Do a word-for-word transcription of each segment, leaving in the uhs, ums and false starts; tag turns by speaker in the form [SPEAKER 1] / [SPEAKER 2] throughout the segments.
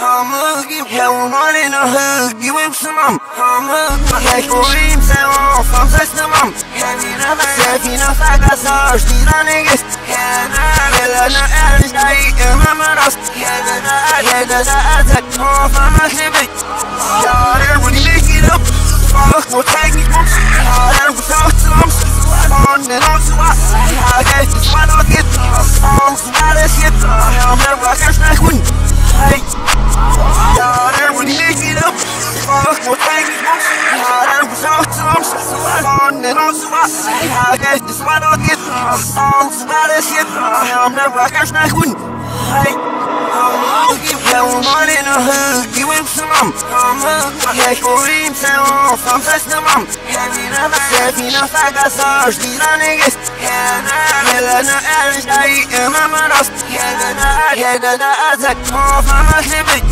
[SPEAKER 1] I'm looking, yeah, we're running a hood, you with some mom. I'm looking, yeah, you're in town, from Sesna mom. Yeah, you know, if you know, I got such, you know, niggas. Yeah, I'm not out of state, and I'm not us. Yeah, yeah, that's a attack, off, I'm a hippie. Yeah, when you make it up, fuck, we'll take it, mom. Yeah, we'll talk to them. On and on to us, I guess it's what I'll get. I'm not a shit, I'm never a cash back when. Hey, yeah, when you make it up, fuck, we'll take it, mom. Yeah, we'll talk to them. On and on to us, I guess it's what I'll get. I'm not a shit, I'm never a cash back when. Hey, yeah, we're running a hood, you with some mom. Yeah, you're in town, from Sesna mom. Yeah, you know, I got such, you know, niggas. Yeah, I'm not out of state, and I'm not us. Yeah, yeah, that's a attack, off, I'm a hippie.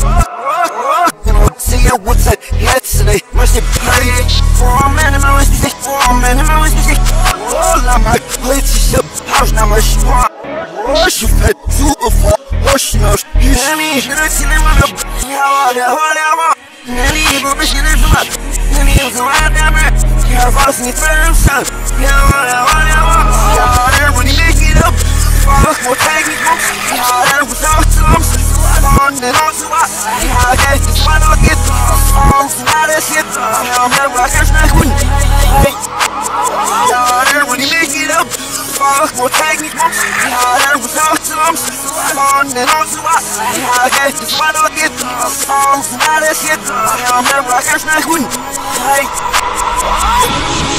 [SPEAKER 1] See ya, what's that? Yesterday, mercy, play. For a man, I'm always busy. For a man, I'm always busy. Oh, la my, let's see, how's not much more. Wash your fat, super fat, wash your nose. You hear me? You're not seeing my love. Yeah, all the whole hour. Nelly, you're a bitch, you're a Nelly, you're a wild hammer. You're a false in front of sun. Yeah, all the whole hour. Yeah, when you make it up, fuck, we'll take it, folks. Yeah, we'll talk to them. On and on to us. Yeah, I guess it's what I'll get. I'm not a shit. I'm never a cash back when. Hey, yeah, when you make it up, fuck, we'll take it, folks. Yeah, we'll talk to them. On and on to us. Yeah, I guess it's what I'll get. I'm not a shit. I'm never a cash back when. Hey.